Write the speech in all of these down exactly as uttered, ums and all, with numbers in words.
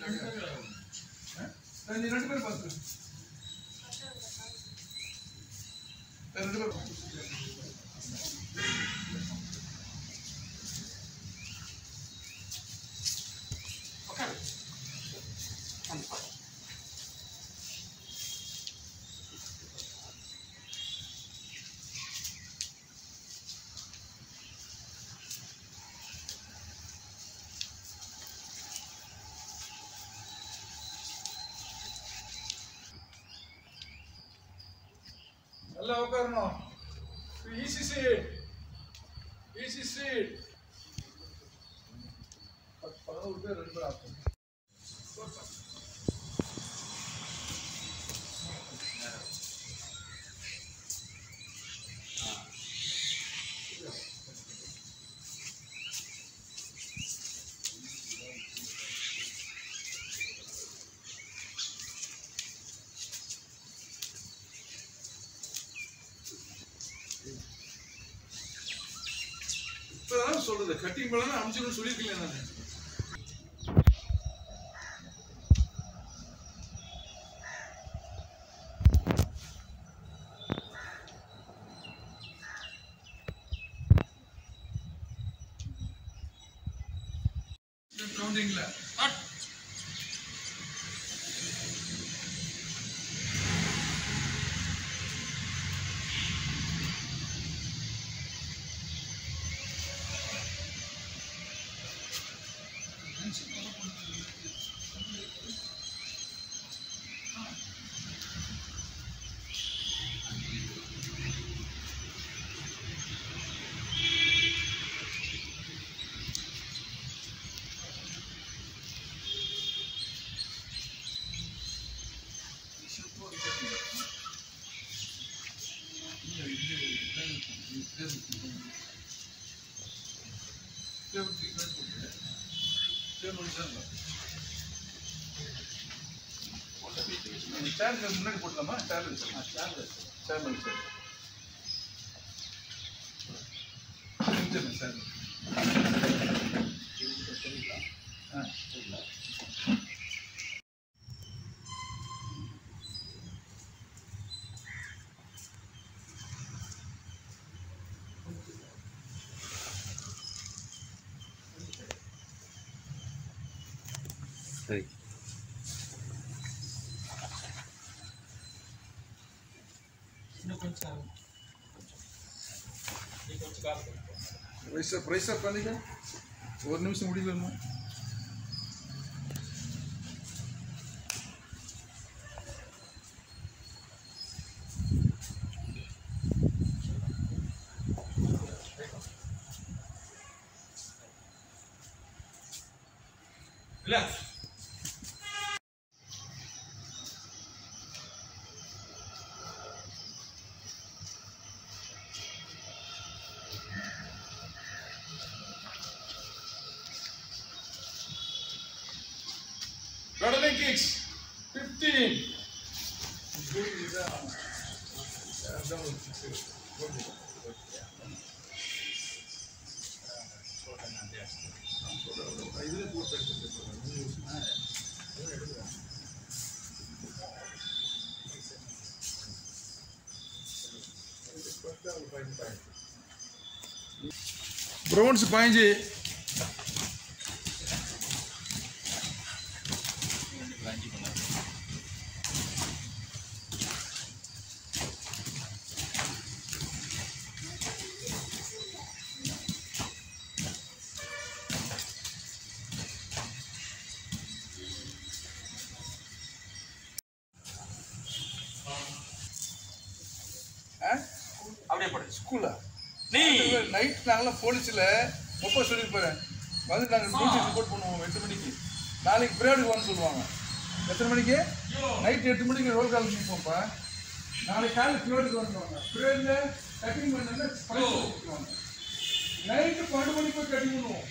நீ ரெண்டு பேரும் பார்த்து ரெண்டு பேரும் நல்லா உட்காரணும். ஈஸி சீட் ஈஸி சீட் பதினோரு பேர் ரெண்டு பேர் ஆகும். இப்பதான் சொல்றது கட்டிங் பண்ணா அம்சம்னு சொல்லியிருக்கேன் நான். கவுண்டிங்ல முன்னாடி போட்டலாமா? சேர்ல சேர்ல சேர்ல சார் ஆ சரி. ப்ரைஸா ப்ரைஸா உட்காந்துக்க ஒரு நிமிஷம் முடியலமா. இல்ல Rodney kicks fifteen. Bronze பாஞ்சு அப்படியே படு ஸ்கூலா நீ நைட் நாங்களாம் போலீஸில் எப்போ சொல்லியிருப்பாரு வந்து நாங்கள் டியூட்டி ரிப்போர்ட் பண்ணுவோம் எட்டு மணிக்கு. நாளைக்கு பிரேடுக்கு வான்னு சொல்லுவாங்க. எத்தனை மணிக்கு? நைட் எட்டு மணிக்கு ரோல் கால் நிற்போம்ப்பா. நாளைக்கு காலையில் பிரேடுக்கு வந்துடுவாங்க. பிரேடில் கட்டிங் பண்ணாங்க நைட்டு பன்னெண்டு மணிக்கு போய் கட்டிங் பண்ணுவோம்.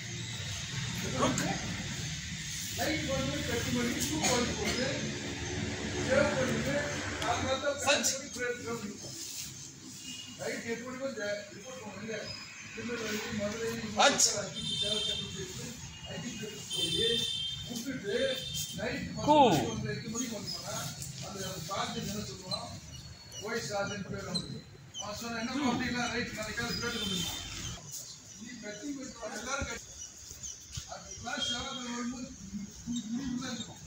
நைட்டு பன்னெண்டு மணிக்கு கட்டி பண்ணி ஷூ பண்ணி போட்டு சேவ் பண்ணிட்டு நாலு நாள் பிரேடு ரைட் எப்படி வந்து ரிப்போர்ட் பண்ணுங்க. திருநெல்வேலி மதுரை ஐடி போய் விட்டுட்டு நைட் வந்து எட்டு மணிக்கு வந்தோம்னா அந்த சார்ஜ் என்ன சொல்லுவோம் போய் சார்ஜ் பேர் வந்து அவன் சொன்ன என்ன அப்படின்னா ரைட் நாளைக்கு அது கேட்டு வந்துருக்கோம் நீ கட்டி போயிட்டு எல்லாரும் கட்டி அது கிளாஸ் யாராவது வரும்போது தான் இருக்கும்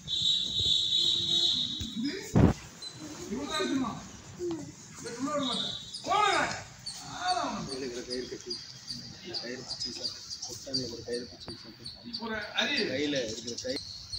இது இவ்வளோ தான் இருக்குமா இவ்வளோ விட மாட்டேன் போடுங்க கயிறு கட்டி கயிறு பிடிச்சி சாப்பிட்டு ஒரு கயிறு பிடிச்சி ஒரு அரி கையில் இருக்கிற கை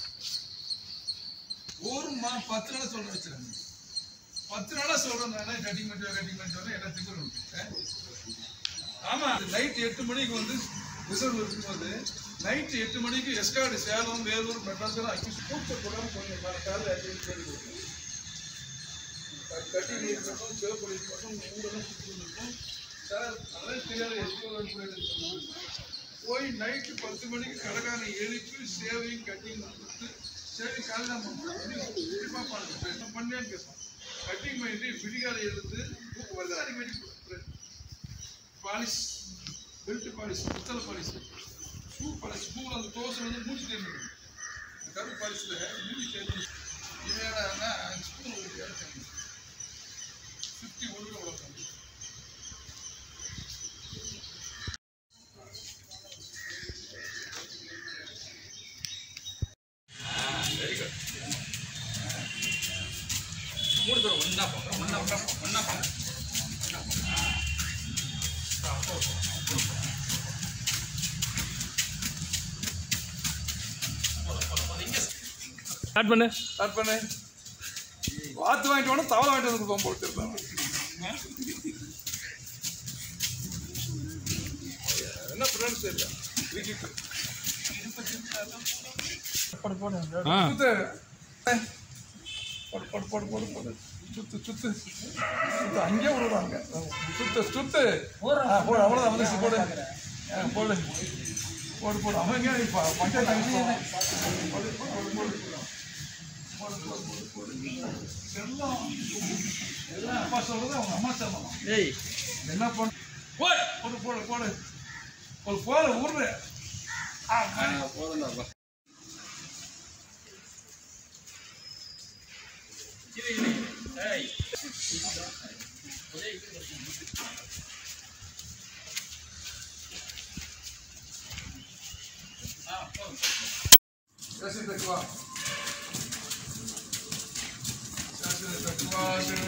ஒரு மா பத்து நாளாக சொல்ல வச்சுருங்க பத்து நாளாக சொல்கிறதுனால கட்டிங் பண்ணிட்டு கட்டிங் பண்ணிட்டு எல்லாத்துக்கும் ஆமாம் நைட் எட்டு மணிக்கு வந்து ரிசர்வ் இருக்கும்போது நைட்டு எட்டு மணிக்கு எஸ்கார்டு சேலம் வேலூர் மெட்ராஸ் அக்யூஸ் கூட்டக்கூடாது கொஞ்சம் மறக்காது அப்படின்னு சொல்லி கொடுக்கும் கட்டிங் இருக்கட்டும் சிவப்பொழி இருக்கட்டும் ஊரெல்லாம் சுற்றி இருக்கும் சார் அதெல்லாம் தெரியாது எஸ்கோ போய் நைட்டு பத்து மணிக்கு கடைக்கான எழுப்பி சேவையும் கட்டிங் கொடுத்து சேவை காலையில் நம்ம பார்ப்பாங்க பண்ணேன்னு பேசுவோம் கட்டிங் பண்ணிட்டு விடிகாலை எடுத்து புக்கு வந்து அடிக்கடி பாலிஷ் பெல்ட் பாலிஷ் புத்தலை பாலிஷ் ஷூ பாலிஷ் ஷூவில் அந்த தோசை வந்து மூச்சு தேர்ந்து இந்த கருப்பு பாலிஷில் மூச்சு தேர்ந்து இவையான ஸ்பூன் ஒரு இடத்துல சுற்றி ஒன்று வளர்க்கணும் வெரி குட் மூணு பேர் ஒன்றா போகிறோம் ஒன்றா ஒன்றா ஒன்றா போகிறோம் ஸ்டார்ட் பண்ணு ஸ்டார்ட் பண்ணு வாத்து வாங்கிட்டு வேணும் தவளை வாங்கிட்டு வந்து கொடுப்போம் போட்டு இருப்பாங்க என்ன ஃப்ரெண்ட்ஸ் இல்லை போடு போடு சுத்து போடு போடு போடு போடு போடு சுத்து சுத்து சுத்து அங்கேயே விடுவாங்க சுத்து சுத்து போடு அவ்வளோதான் வந்து போடு போடு போடு போடு அவங்க பஞ்சாயத்து போடு போடு போடு செல்லம் எல்லாம் அப்பா சொல்றது அவங்க அம்மா செல்லம் ஏய் என்ன பண்ண போடு போடு போடு போடு ஒரு போடு ஊர்ல போதும் Gracias, Tecuá. Gracias, Tecuá.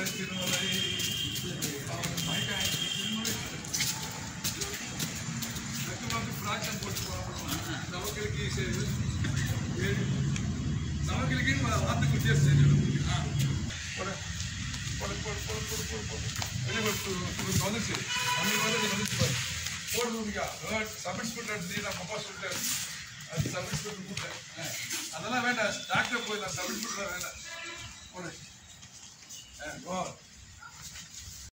Fraction போட்டுருவாங்க நமக்கு சரி நமக்கு வார்த்தைக்கு வித்தியாசம் செஞ்சிடும் போட போட போட போட போட போட போட வந்துச்சு அன்னைக்கு வந்து வந்துச்சு பாரு போடுறதுக்கா சப்மிட் பண்ணுறது நான் அப்பா சொல்லிட்டேன் அது சப்மிட் பண்ணி கூப்பிட்டேன் அதெல்லாம் வேண்டாம் டாக்டர் போய் நான் சப்மிட் பண்ணுறேன் வேண்டாம் போடு